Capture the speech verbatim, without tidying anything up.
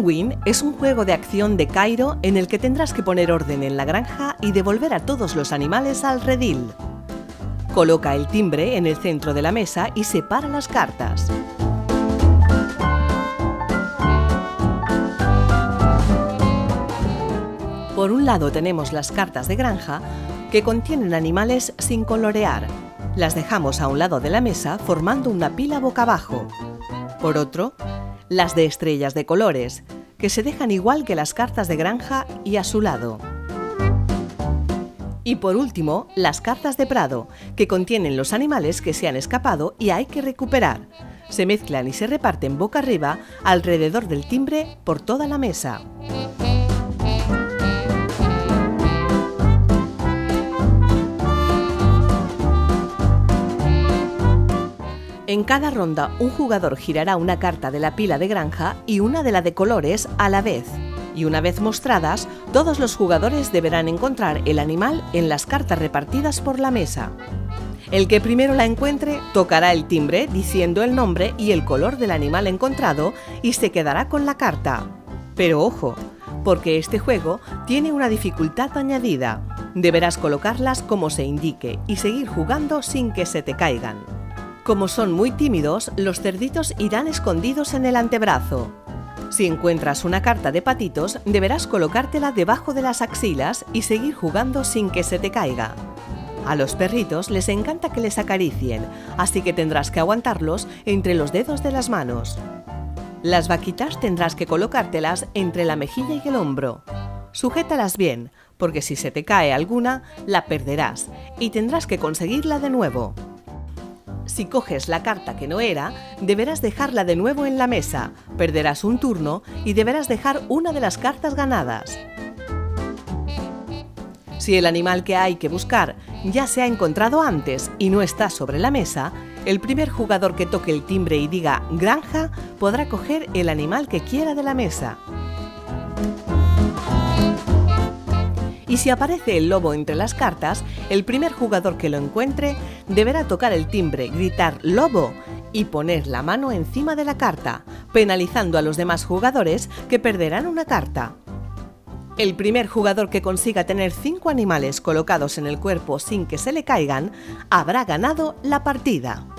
Win es un juego de acción de Cairo en el que tendrás que poner orden en la granja y devolver a todos los animales al redil. Coloca el timbre en el centro de la mesa y separa las cartas. Por un lado tenemos las cartas de granja, que contienen animales sin colorear. Las dejamos a un lado de la mesa formando una pila boca abajo. Por otro, las de estrellas de colores, que se dejan igual que las cartas de granja y a su lado. Y por último, las cartas de prado, que contienen los animales que se han escapado y hay que recuperar. Se mezclan y se reparten boca arriba alrededor del timbre por toda la mesa. En cada ronda, un jugador girará una carta de la pila de granja y una de la de colores a la vez. Y una vez mostradas, todos los jugadores deberán encontrar el animal en las cartas repartidas por la mesa. El que primero la encuentre tocará el timbre diciendo el nombre y el color del animal encontrado y se quedará con la carta. Pero ojo, porque este juego tiene una dificultad añadida. Deberás colocarlas como se indique y seguir jugando sin que se te caigan. Como son muy tímidos, los cerditos irán escondidos en el antebrazo. Si encuentras una carta de patitos, deberás colocártela debajo de las axilas y seguir jugando sin que se te caiga. A los perritos les encanta que les acaricien, así que tendrás que aguantarlos entre los dedos de las manos. Las vaquitas tendrás que colocártelas entre la mejilla y el hombro. Sujétalas bien, porque si se te cae alguna, la perderás y tendrás que conseguirla de nuevo. Si coges la carta que no era, deberás dejarla de nuevo en la mesa, perderás un turno y deberás dejar una de las cartas ganadas. Si el animal que hay que buscar ya se ha encontrado antes y no está sobre la mesa, el primer jugador que toque el timbre y diga granja podrá coger el animal que quiera de la mesa. Y si aparece el lobo entre las cartas, el primer jugador que lo encuentre deberá tocar el timbre, gritar «lobo» y poner la mano encima de la carta, penalizando a los demás jugadores que perderán una carta. El primer jugador que consiga tener cinco animales colocados en el cuerpo sin que se le caigan, habrá ganado la partida.